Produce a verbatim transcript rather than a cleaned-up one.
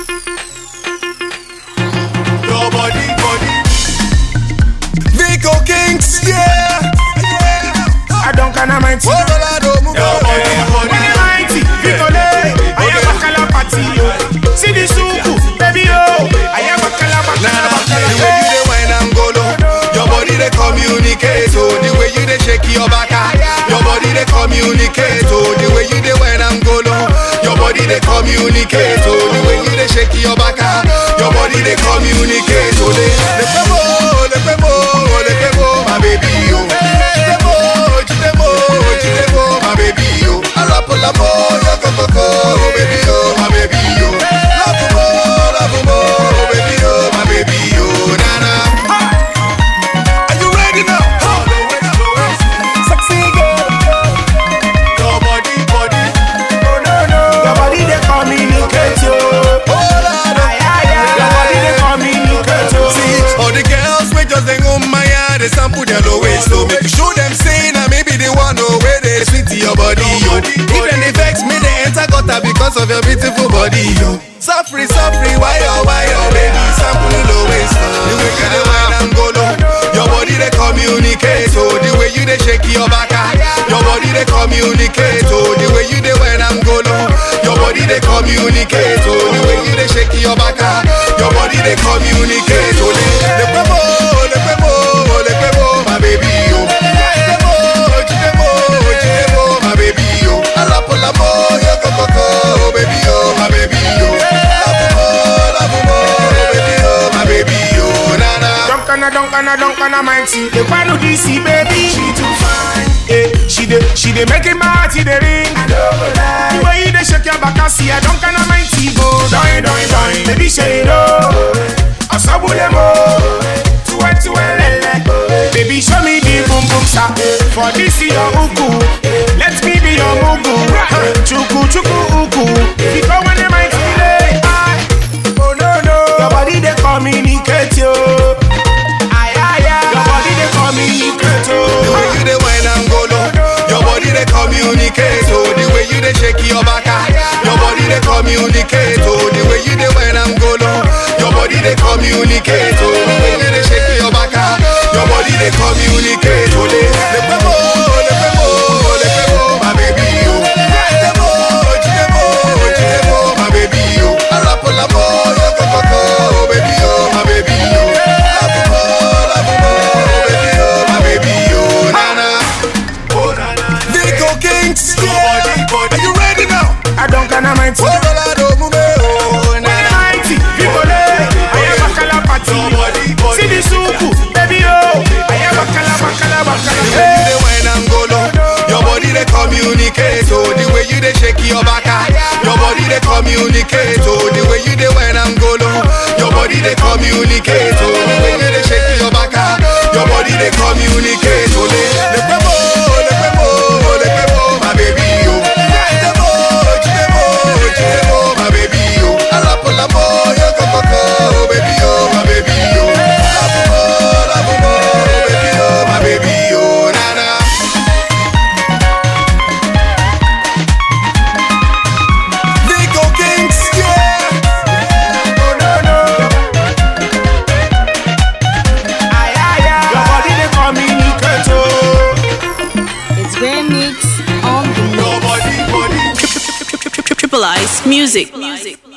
Your body, body. Veecko Kyngz, yeah. I don't kinda mind. Your body, body. Veecko lay. I am a calapati. See the suku, baby oh. I am a calapati. The way you dey wine and go low, your body dey communicate. Oh, the way you dey shake your back, your body dey communicate. Oh, the way you dey wine and go low, your body dey communicate. Oh, the way you dey shake your back, your body dey communicate. Oh, le le pemo, le pemo, le pemo, my baby oh. Chidemo, chidemo, chidemo, my baby oh. Alapo lapo, yo coco, baby oh, my baby oh. Love mo, love mo, baby oh, my baby oh, nana. Are you ready now? Sexy girl. Your body, body. Oh no no. Your body they communicate yo. Oh Lord, Your body they communicate yo. see all the girls we just hang on my yard, they sample their low waist, so make you show them say now maybe they want know where they sweet to your body yo. Even they vex me, they enter gutter because of your beautiful body yo. Suffering, suffering, why oh why oh baby, sample the low waist. The way you dey wine and go low, your body they communicate. Oh, the way you dey shake your back, your body they communicate. Oh, the way you dey wine and go low, your body they communicate. Oh, the way you dey shake your back, your body they communicate. Oh, le le pemo, le pemo, le pemo, my baby oh. Chidemo, chidemo, chidemo, my baby oh. Alapo lapo, yo coco, baby oh, my baby oh. Love mo, love mo, baby oh, my baby oh, nana. Duncan, Duncan, Duncan, mind see the one who D C baby. She too fine. Eh, she dey, she dey make it my heart in the ring. I don't go lie. The way you dey shake your back, I see a Duncan, mind see go. Doin, doin, doin. Baby, say no. Asabule mo. Tuwe, tuwe, lele. Baby, show me the boom boom sa. For this your uku. Let me be your mugu. Chuku, chuku, uku. Because when the mind see lay. Oh no no. Your body they communicate yo. Aye aye aye. Your body they communicate yo. The way you dey wine and go low, your body they communicate. Oh, the way you dey shake your back, your body they communicate. Oh, the way you dey wine and go low, your body they communicate. Oh, the way you dey shake your back, your body they communicate. Oh, le le pemo, le pemo, le pemo, my baby oh. Chidemo, chidemo, chidemo, my baby oh. Alapo lapo, yo coco, baby oh, my baby oh. Love mo, love mo, baby oh, my baby oh, nana. Veecko Kyngz, yeah. Are you ready now? I don't kinda mind. Oh, Rolado, move oh, nana. Veecko lay. I am a calapati. See the suku, baby oh. I am a calapakala The bakala. way you dey wine and go low, your body they communicate. Oh, the way you dey shake your back, your body they communicate. Oh, the way you dey wine and go low, your body they communicate. Oh, the way you dey shake your back, your body they communicate. Oh, le le pemo, le pemo, le pemo, my baby oh. Chidemo, chidemo, chidemo, my baby oh. Alapo lapo, yo coco, baby oh, my baby oh. Love mo, love mo, baby oh, my baby oh, nana. Veecko Kyngz, yeah. Oh no no. Aye aye aye. Your body they communicate yo. It's Grand Mix on the Your body, body. Triple Ice Music. Music.